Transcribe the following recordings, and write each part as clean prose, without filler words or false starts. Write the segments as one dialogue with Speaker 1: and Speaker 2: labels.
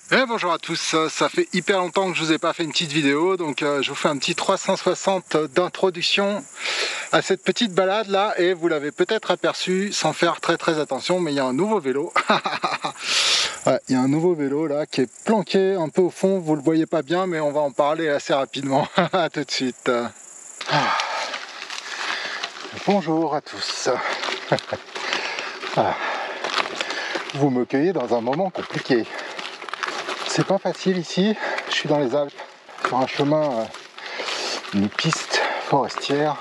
Speaker 1: Et bonjour à tous, ça fait hyper longtemps que je vous ai pas fait une petite vidéo, donc je vous fais un petit 360 d'introduction à cette petite balade là, et vous l'avez peut-être aperçu sans faire très attention, mais il y a un nouveau vélo. Ouais, il y a un nouveau vélo là qui est planqué un peu au fond, vous le voyez pas bien, mais on va en parler assez rapidement. À tout de suite. Bonjour à tous. Vous me cueillez dans un moment compliqué. C'est pas facile ici, je suis dans les Alpes, sur un chemin, une piste forestière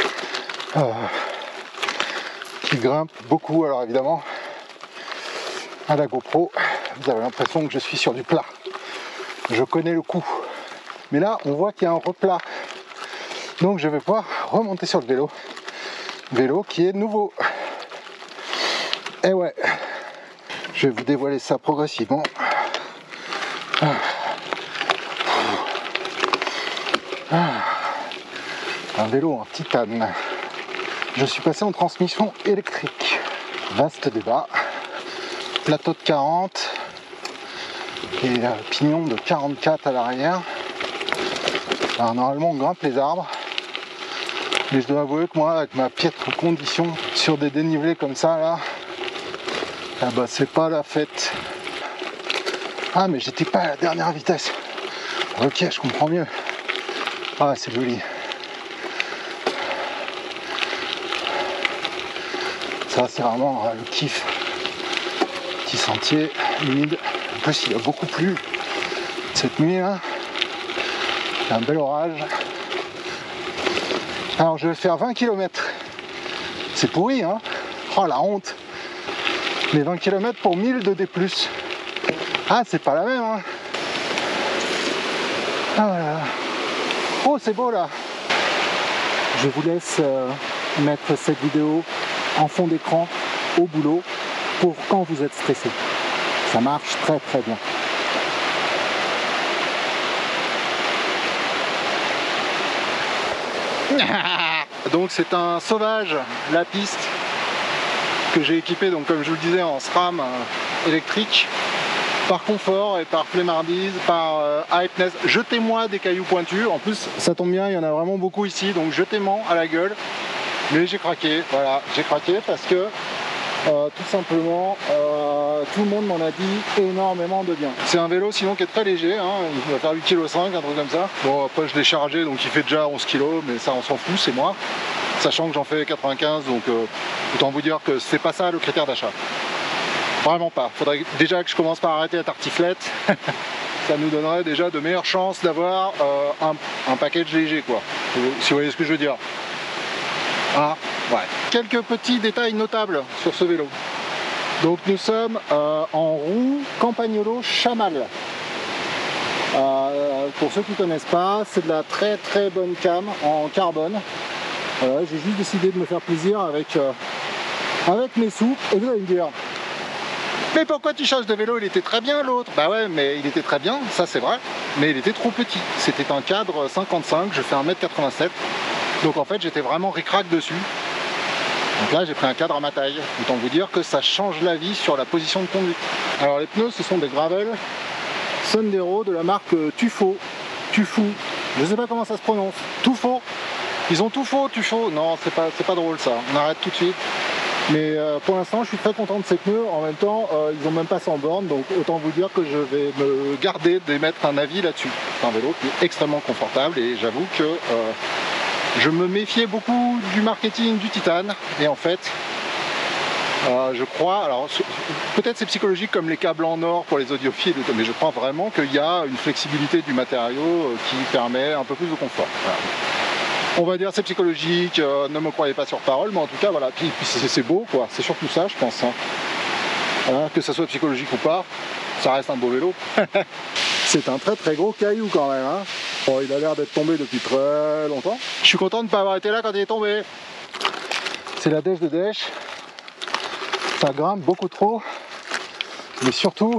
Speaker 1: qui grimpe beaucoup. Alors évidemment, à la GoPro, vous avez l'impression que je suis sur du plat. Je connais le coup. Mais là, on voit qu'il y a un replat. Donc je vais pouvoir remonter sur le vélo. Vélo qui est nouveau. Et ouais, je vais vous dévoiler ça progressivement. Un vélo en titane. Je suis passé en transmission électrique. Vaste débat. Plateau de 40 et pignon de 44 à l'arrière. Alors normalement on grimpe les arbres. Mais je dois avouer que moi, avec ma piètre condition sur des dénivelés comme ça là, ah bah c'est pas la fête. Ah mais j'étais pas à la dernière vitesse. Ok, je comprends mieux. Ah c'est joli. Ça c'est vraiment le kiff. Petit sentier humide. En plus il y a beaucoup plu cette nuit là. Il y a un bel orage. Alors je vais faire 20 km. C'est pourri hein. Oh la honte. Mais 20 km pour 1000 de D+. Ah c'est pas la même hein. Ah voilà. Oh c'est beau là. Je vous laisse mettre cette vidéo en fond d'écran au boulot pour quand vous êtes stressé. Ça marche très bien. Donc c'est un sauvage, la piste que j'ai équipé, donc comme je vous le disais, en SRAM électrique, par confort et par flemmardise, par hypeness. Jetez-moi des cailloux pointus, en plus ça tombe bien, il y en a vraiment beaucoup ici, donc jetez-moi à la gueule. Mais j'ai craqué, voilà, j'ai craqué parce que tout simplement tout le monde m'en a dit énormément de bien. C'est un vélo sinon qui est très léger, hein, il va faire 8,5 kg, un truc comme ça. Bon après je l'ai chargé donc il fait déjà 11 kg, mais ça on s'en fout, c'est moi. Sachant que j'en fais 95, donc autant vous dire que c'est pas ça le critère d'achat. Vraiment pas. Faudrait déjà que je commence par arrêter la tartiflette. Ça nous donnerait déjà de meilleures chances d'avoir un package léger quoi. Si vous voyez ce que je veux dire. Ah, ouais. Quelques petits détails notables sur ce vélo. Donc nous sommes en roue Campagnolo Chamal. Pour ceux qui ne connaissent pas, c'est de la très bonne cam en carbone. Voilà, j'ai juste décidé de me faire plaisir avec mes sous. Et vous allez me dire, mais pourquoi tu changes de vélo? Il était très bien l'autre. Bah ouais, mais il était très bien, ça c'est vrai, mais il était trop petit. C'était un cadre 55, je fais 1m87. Donc en fait j'étais vraiment ric-rac dessus. Donc là j'ai pris un cadre à ma taille. Autant vous dire que ça change la vie sur la position de conduite. Alors les pneus ce sont des Gravel Sandero de la marque Tufo. Tufo. Je sais pas comment ça se prononce. Tufo. Ils ont tout faux, Tufo. Non, c'est pas drôle ça. On arrête tout de suite. Mais pour l'instant je suis très content de ces pneus. En même temps ils ont même pas 100 bornes. Donc autant vous dire que je vais me garder d'émettre un avis là-dessus. C'est un vélo qui est extrêmement confortable et j'avoue que je me méfiais beaucoup du marketing du titane et en fait je crois, alors peut-être c'est psychologique comme les câbles en or pour les audiophiles, mais je crois vraiment qu'il y a une flexibilité du matériau qui permet un peu plus de confort. Voilà. On va dire c'est psychologique, ne me croyez pas sur parole, mais en tout cas voilà, puis c'est beau quoi, c'est surtout ça je pense. Hein. Voilà, que ça soit psychologique ou pas, ça reste un beau vélo. C'est un très gros caillou quand même. Hein. Bon, il a l'air d'être tombé depuis très longtemps. Je suis content de ne pas avoir été là quand il est tombé. C'est la dèche de dèche. Ça grimpe beaucoup trop. Mais surtout,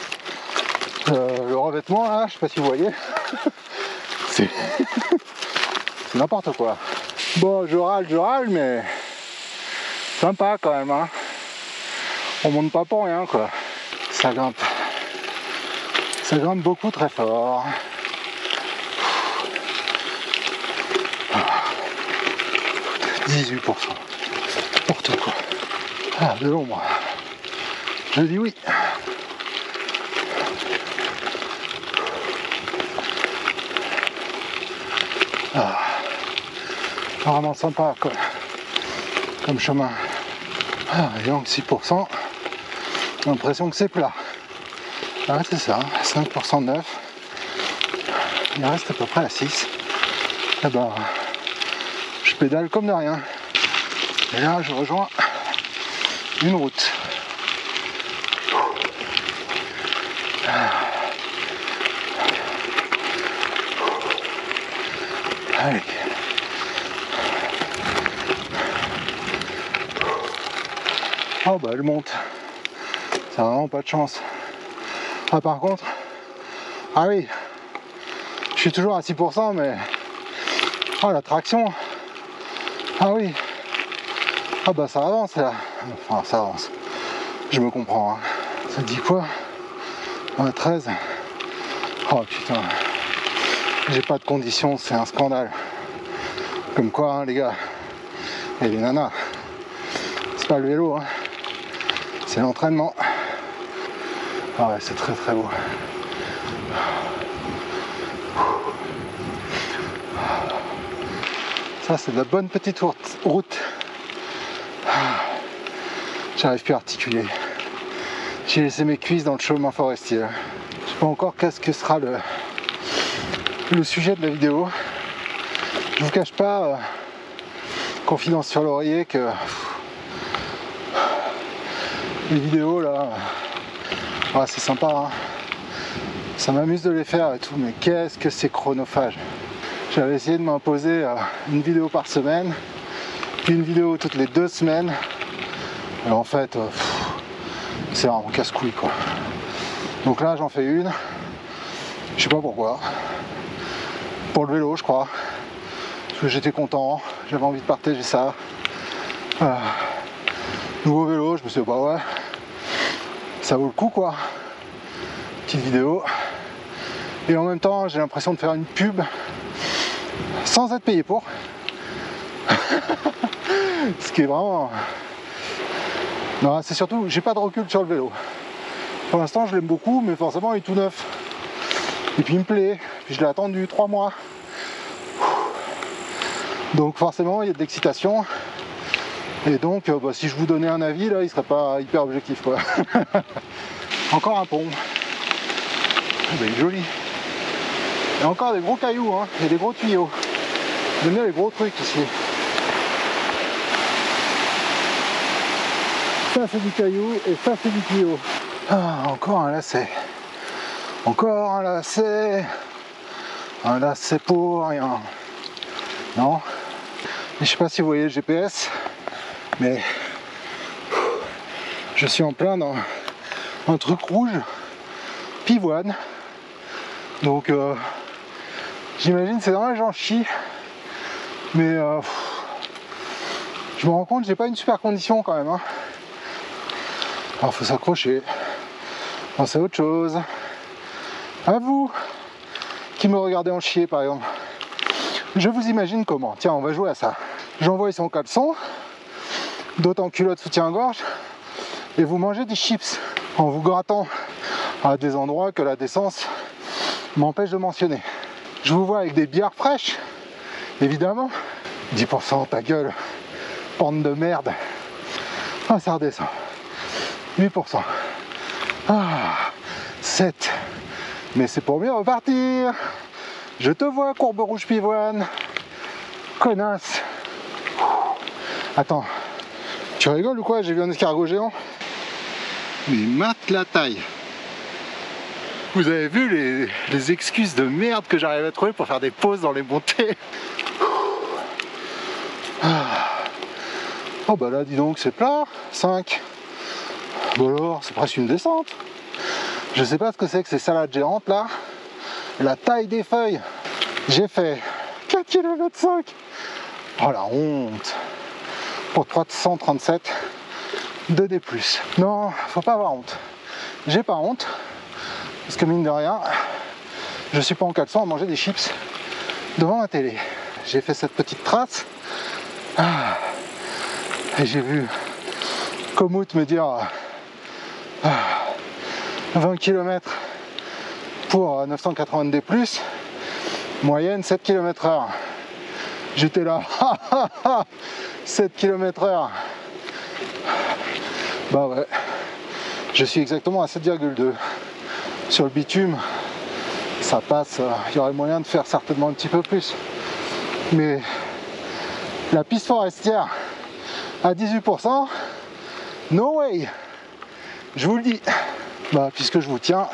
Speaker 1: le revêtement là, je sais pas si vous voyez, c'est n'importe quoi. Bon, je râle, mais sympa quand même. Hein. On monte pas pour rien quoi. Ça grimpe. Ça grimpe beaucoup très fort. 18%. N'importe quoi. Ah, de l'ombre. Je dis oui. Ah, vraiment sympa quoi. Comme chemin. Ah, et donc 6%. J'ai l'impression que c'est plat. Ah, c'est ça, 5% de neuf. Il reste à peu près à 6. Et ben, je pédale comme de rien. Et là, je rejoins une route. Allez. Oh bah elle monte. Ça n'a vraiment pas de chance. Ah par contre, ah oui, je suis toujours à 6% mais oh la traction. Ah oui. Ah bah ça avance là. Enfin ça avance. Je me comprends. Hein. Ça dit quoi? 13. Oh putain. J'ai pas de conditions, c'est un scandale. Comme quoi hein, les gars. Et les nanas. C'est pas le vélo, hein. C'est l'entraînement. Ah ouais, c'est très très beau. Ça c'est de la bonne petite route. J'arrive plus à articuler. J'ai laissé mes cuisses dans le chemin forestier. Je sais pas encore qu'est-ce que sera le sujet de la vidéo. Je vous cache pas, confidence sur l'oreiller, que les vidéos là, ouais, c'est sympa, hein. Ça m'amuse de les faire et tout, mais qu'est-ce que c'est chronophage. J'avais essayé de m'imposer une vidéo par semaine, puis une vidéo toutes les 2 semaines, et en fait, c'est vraiment casse-couille quoi. Donc là, j'en fais une, je sais pas pourquoi, pour le vélo, je crois, parce que j'étais content, j'avais envie de partager ça. Nouveau vélo, je me suis dit, bah ouais, ça vaut le coup quoi. Petite vidéo. Et en même temps, j'ai l'impression de faire une pub sans être payé pour. Ce qui est vraiment... Non, c'est surtout, j'ai pas de recul sur le vélo. Pour l'instant, je l'aime beaucoup, mais forcément, il est tout neuf. Et puis il me plaît. Puis je l'ai attendu 3 mois. Donc forcément, il y a de l'excitation. Et donc, bah, si je vous donnais un avis, là, il serait pas hyper objectif, quoi. Encore un pont. Ben, il est joli. Il y a encore des gros cailloux, hein, et des gros tuyaux. J'aime bien les gros trucs ici. Ça c'est du caillou et ça c'est du tuyau. Ah, encore un lacet. Encore un lacet. Un lacet pour rien. Non. Et je sais pas si vous voyez le GPS, mais je suis en plein dans un truc rouge, pivoine. Donc j'imagine c'est dans les gens chient, mais je me rends compte que j'ai pas une super condition quand même, hein. Alors faut s'accrocher, penser à autre chose. À vous qui me regardez en chier par exemple, je vous imagine comment. Tiens, on va jouer à ça. J'envoie son caleçon, d'autres en culotte soutien-gorge, et vous mangez des chips en vous grattant à des endroits que la décence m'empêche de mentionner. Je vous vois avec des bières fraîches, évidemment. 10%, ta gueule, pente de merde. Ah, ça redescend. 8%. Ah, 7. Mais c'est pour mieux repartir. Je te vois, courbe rouge pivoine. Connasse. Attends, tu rigoles ou quoi? J'ai vu un escargot géant. Mais mate la taille. Vous avez vu les excuses de merde que j'arrive à trouver pour faire des pauses dans les montées. Oh bah là dis donc c'est plat, 5. Bon alors c'est presque une descente. Je sais pas ce que c'est que ces salades géantes là. La taille des feuilles. J'ai fait 4 km 5. Oh la honte. Pour 337 de D+. Non, faut pas avoir honte. J'ai pas honte. Parce que mine de rien, je suis pas en caleçon à manger des chips devant la télé. J'ai fait cette petite trace et j'ai vu Komoot me dire 20 km pour 980D+, moyenne 7 km/h. J'étais là, 7 km/h. Bah ouais, je suis exactement à 7,2. Sur le bitume, ça passe, il y aurait moyen de faire certainement un petit peu plus. Mais la piste forestière à 18%, no way, je vous le dis. Bah, puisque je vous tiens,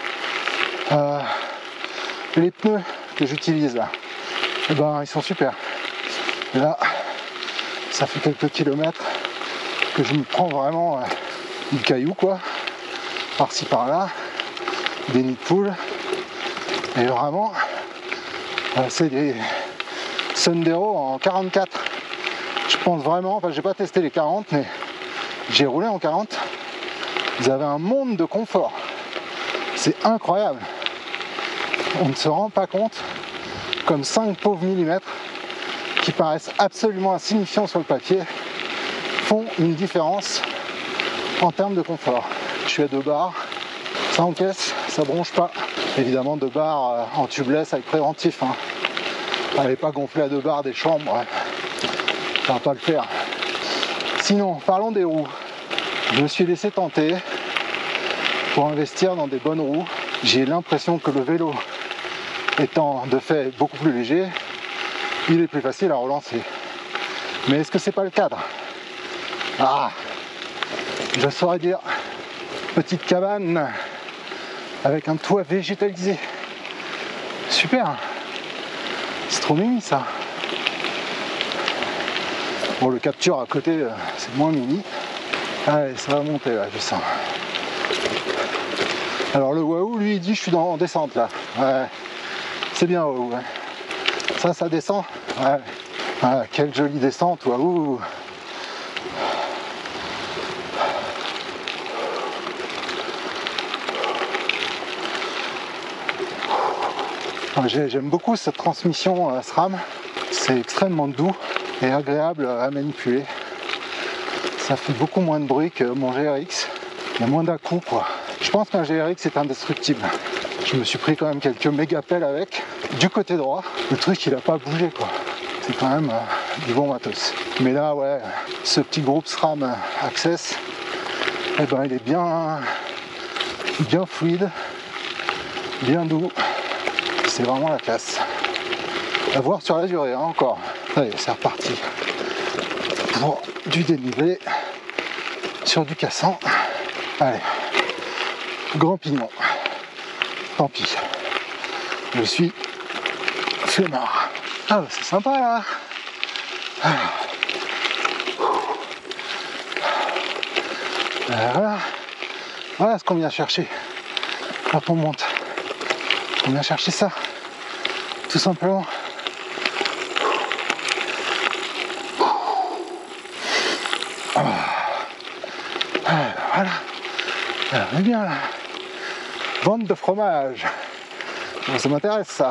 Speaker 1: les pneus que j'utilise là, eh ben, ils sont super. Là, ça fait quelques kilomètres que je me prends vraiment du caillou, quoi, par-ci par-là, des nids de poules, et vraiment, c'est des Sandero en 44. Je pense vraiment, enfin j'ai pas testé les 40, mais j'ai roulé en 40. Vous avez un monde de confort, c'est incroyable. On ne se rend pas compte comme 5 pauvres millimètres qui paraissent absolument insignifiants sur le papier font une différence en termes de confort. Je suis à 2 bars, ça encaisse, ça bronche pas. Évidemment 2 bars en tubeless avec préventif, hein. Allez pas gonfler à 2 bars des chambres, ça va pas le faire. Sinon, parlons des roues. Je me suis laissé tenter pour investir dans des bonnes roues. J'ai l'impression que le vélo étant de fait beaucoup plus léger, il est plus facile à relancer. Mais est-ce que c'est pas le cadre? Ah, je saurais dire, petite cabane avec un toit végétalisé. Super, c'est trop mimi ça. Bon, le capture à côté, c'est moins mini. Allez, ça va monter là, je sens. Alors le Wahoo, lui, il dit je suis en descente là. Ouais, c'est bien Wahoo. Ouais. Ça descend. Ouais. Ah, quelle jolie descente, Wahoo. J'aime beaucoup cette transmission SRAM. C'est extrêmement doux et agréable à manipuler. Ça fait beaucoup moins de bruit que mon GRX. Il y a moins d'à-coups, quoi. Je pense qu'un GRX est indestructible. Je me suis pris quand même quelques méga pelles avec. Du côté droit, le truc il a pas bougé, quoi. C'est quand même du bon matos. Mais là, ouais, ce petit groupe SRAM Access, eh ben, il est bien fluide, bien doux. C'est vraiment la classe. À voir sur la durée, hein, encore. Allez, c'est reparti. Pour du dénivelé sur du cassant. Allez, grand pignon. Tant pis. Je suis flemmard. Ah, bah, c'est sympa là. Voilà. Voilà ce qu'on vient chercher quand on monte. On vient chercher ça, tout simplement. Voilà. Alors, on est bien là. Vente de fromage. Bon, ça m'intéresse ça.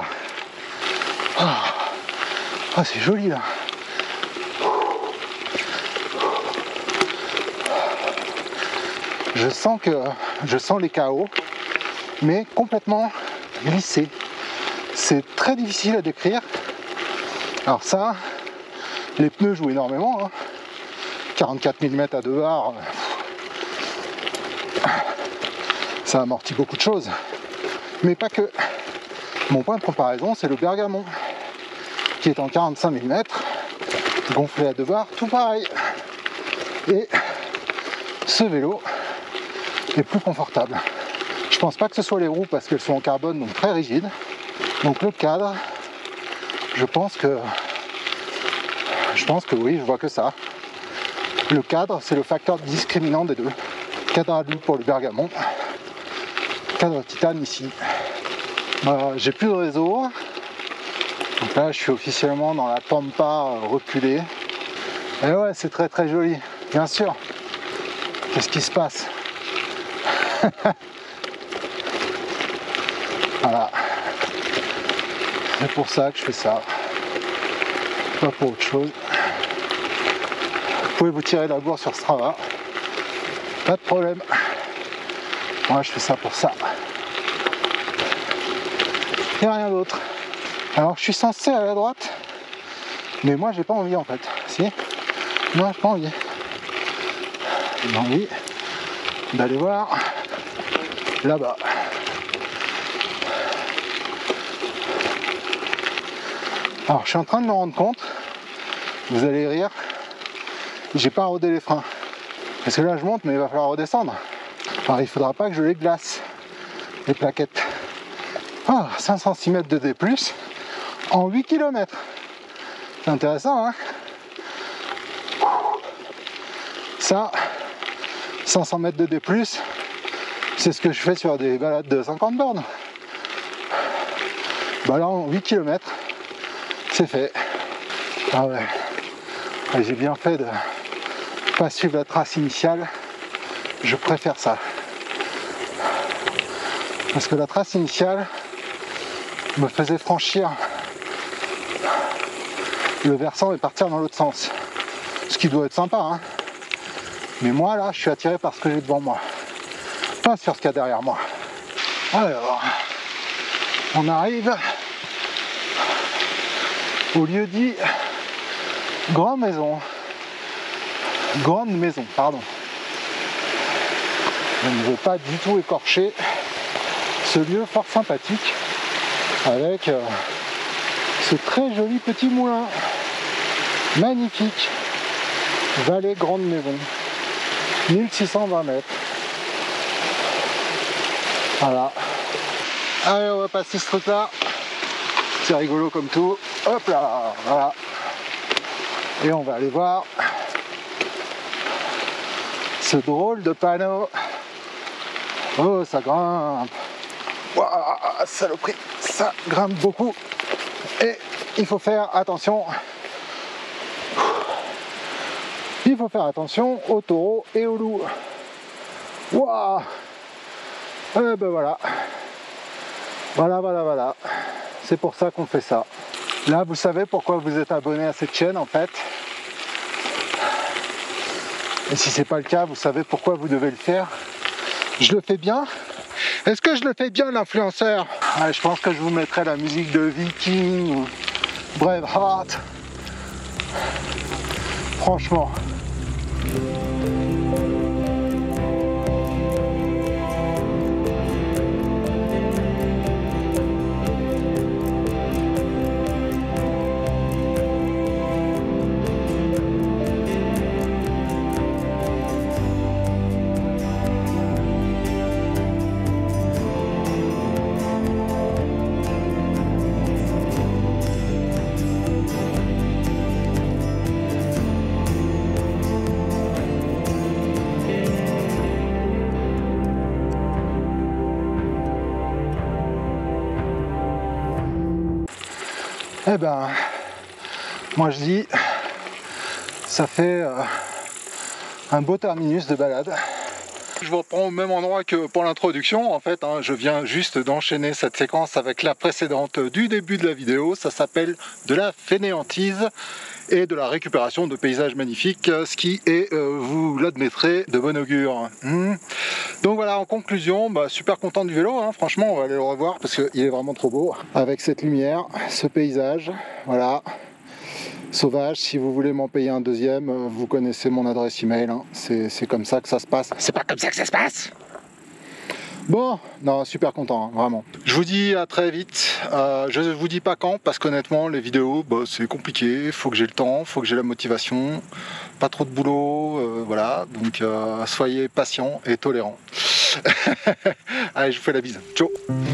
Speaker 1: Ah, c'est joli là. Je sens les KO, mais complètement glissé. C'est très difficile à décrire. Alors ça, les pneus jouent énormément, hein. 44 mm à 2 bars, ça amortit beaucoup de choses. Mais pas que. Mon point de comparaison, c'est le Bergamon, qui est en 45 mm, gonflé à 2 bars, tout pareil. Et ce vélo est plus confortable. Je pense pas que ce soit les roues parce qu'elles sont en carbone, donc très rigides. Donc le cadre, je pense que oui, je vois que ça. Le cadre, c'est le facteur discriminant des deux. Cadre alu pour le Bergamon, cadre titane ici. J'ai plus de réseau. Donc là, je suis officiellement dans la pampa reculée. Et ouais, c'est très très joli, bien sûr. Qu'est-ce qui se passe? Voilà. C'est pour ça que je fais ça. Pas pour autre chose. Vous pouvez vous tirer la bourre sur Strava. Pas de problème. Moi je fais ça pour ça. Et rien d'autre. Alors je suis censé aller à droite. Mais moi j'ai pas envie en fait. Si? Non, j'ai pas envie. J'ai envie d'aller voir là-bas. Alors je suis en train de me rendre compte, vous allez rire, j'ai pas rodé les freins. Parce que là je monte mais il va falloir redescendre. Alors il faudra pas que je les glace, les plaquettes. Ah, 500 cm de D+, en 8 km. C'est intéressant, hein? Ça, 500 mètres de D+, c'est ce que je fais sur des balades de 50 bornes. Bah là, en 8 km, c'est fait. Ah ouais, j'ai bien fait de pas suivre la trace initiale. Je préfère ça. Parce que la trace initiale me faisait franchir le versant et partir dans l'autre sens. Ce qui doit être sympa, hein. Mais moi là, je suis attiré par ce que j'ai devant moi, pas sur ce qu'il y a derrière moi. Alors, on arrive au lieu dit Grande Maison, pardon. Je ne veux pas du tout écorcher ce lieu fort sympathique avec ce très joli petit moulin magnifique, vallée Grande Maison, 1620 mètres. Voilà. Allez, on va passer ce truc là, c'est rigolo comme tout. Hop là, voilà. Et on va aller voir ce drôle de panneau. Oh, ça grimpe. Waouh, saloperie, ça grimpe beaucoup. Et il faut faire attention. Il faut faire attention aux taureaux et aux loups. Waouh. Et ben voilà. Voilà. C'est pour ça qu'on fait ça. Là, vous savez pourquoi vous êtes abonné à cette chaîne en fait. Et si c'est pas le cas, vous savez pourquoi vous devez le faire. Je le fais bien. Est-ce que je le fais bien, l'influenceur? Je pense que je vous mettrai la musique de Viking ou Braveheart. Franchement. Eh ben, moi je dis, ça fait un beau terminus de balade. Je vous reprends au même endroit que pour l'introduction, en fait, hein, je viens juste d'enchaîner cette séquence avec la précédente du début de la vidéo. Ça s'appelle de la fainéantise et de la récupération de paysages magnifiques, ce qui est, vous l'admettrez, de bon augure. Donc voilà, en conclusion, super content du vélo, hein. Franchement on va aller le revoir parce qu'il est vraiment trop beau, avec cette lumière, ce paysage, voilà, sauvage. Si vous voulez m'en payer un deuxième, vous connaissez mon adresse email, hein. C'est comme ça que ça se passe. C'est pas comme ça que ça se passe. Bon, non, super content, hein, vraiment. Je vous dis à très vite. Je vous dis pas quand, parce qu'honnêtement, les vidéos, c'est compliqué. Faut que j'ai le temps, faut que j'ai la motivation. Pas trop de boulot, voilà. Donc, soyez patients et tolérants. Allez, je vous fais la bise. Ciao.